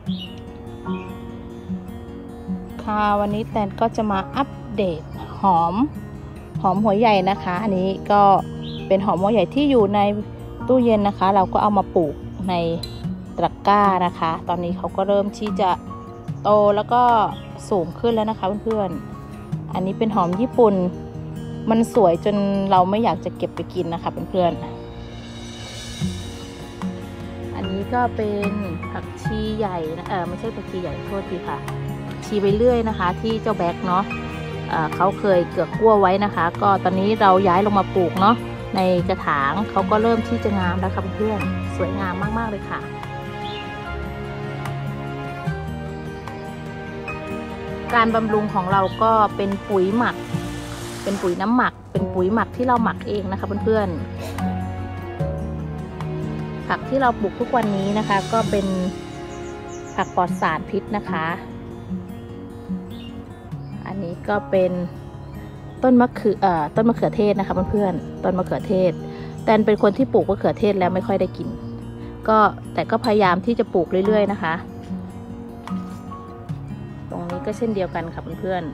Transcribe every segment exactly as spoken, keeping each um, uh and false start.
ค่ะวันนี้แตนก็จะมาอัปเดตหอมหอมหัวใหญ่นะคะอันนี้ก็เป็นหอมหัวใหญ่ที่อยู่ในตู้เย็นนะคะเราก็เอามาปลูกในตะกร้านะคะตอนนี้เขาก็เริ่มที่จะโตแล้วก็สูงขึ้นแล้วนะคะเพื่อนๆอันนี้เป็นหอมญี่ปุ่นมันสวยจนเราไม่อยากจะเก็บไปกินนะคะเพื่อนๆอันนี้ก็เป็นผักชีใหญ่นะเออไม่ใช่ผักชีใหญ่โทษทีค่ะชีไปเรื่อยนะคะที่เจ้าแบ็คเนาะเขาเคยเกือกกลั้วไว้นะคะก็ตอนนี้เราย้ายลงมาปลูกเนาะในกระถางเขาก็เริ่มที่จะงามแล้วค่ะเพื่อนสวยงามมากๆเลยค่ะการบำรุงของเราก็เป็นปุ๋ยหมักเป็นปุ๋ยน้ำหมักเป็นปุ๋ยหมักที่เราหมักเองนะคะเพื่อนๆผักที่เราปลูกทุกวันนี้นะคะก็เป็นผักปลอดสารพิษนะคะอันนี้ก็เป็นต้นมะเขือเอ่อต้นมะเขือเทศนะคะเพื่อนๆต้นมะเขือเทศแตนเป็นคนที่ปลูกมะเขือเทศแล้วไม่ค่อยได้กินก็แต่ก็พยายามที่จะปลูกเรื่อยๆนะคะตรงนี้ก็เช่นเดียวกันค่ะเพื่อน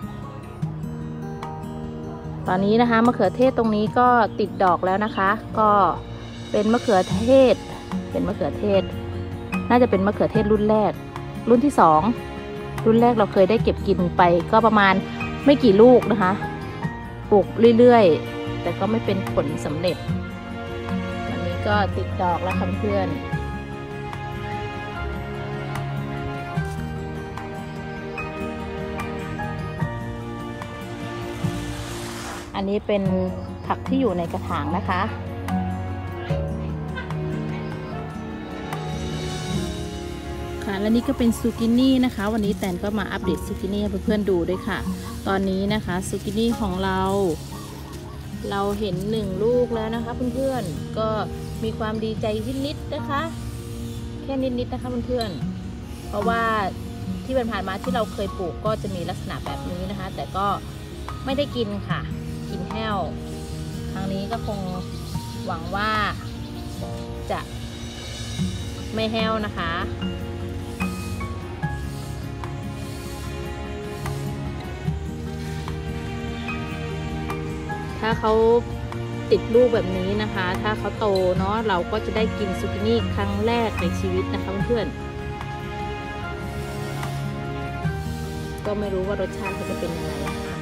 ๆตอนนี้นะคะมะเขือเทศตรงนี้ก็ติดดอกแล้วนะคะก็เป็นมะเขือเทศเป็นมะเขือเทศน่าจะเป็นมะเขือเทศรุ่นแรกรุ่นที่สองรุ่นแรกเราเคยได้เก็บกินไปก็ประมาณไม่กี่ลูกนะคะปลูกเรื่อยๆแต่ก็ไม่เป็นผลสำเร็จวันนี้ก็ติดดอกแล้วค่ะเพื่อนอันนี้เป็นผักที่อยู่ในกระถางนะคะค่ะและนี่ก็เป็นซูกินี่นะคะวันนี้แตนก็มาอัปเดตซูกินี่ให้เพื่อนๆดูด้วยค่ะตอนนี้นะคะซูกินี่ของเราเราเห็นหนึ่งลูกแล้วนะคะเพื่อนๆก็มีความดีใจนิดๆนะคะแค่นิดๆนะคะเพื่อนๆเพราะว่าที่ผ่านมาที่เราเคยปลูกก็จะมีลักษณะแบบนี้นะคะแต่ก็ไม่ได้กินค่ะกินแห้วครั้งนี้ก็คงหวังว่าจะไม่แห้วนะคะถ้าเขาติดลูกแบบนี้นะคะถ้าเขาโตเนาะเราก็จะได้กินซูกินี่ครั้งแรกในชีวิตนะคะเพื่อนๆก็ไม่รู้ว่ารสชาติเขาจะเป็นยังไงนะคะ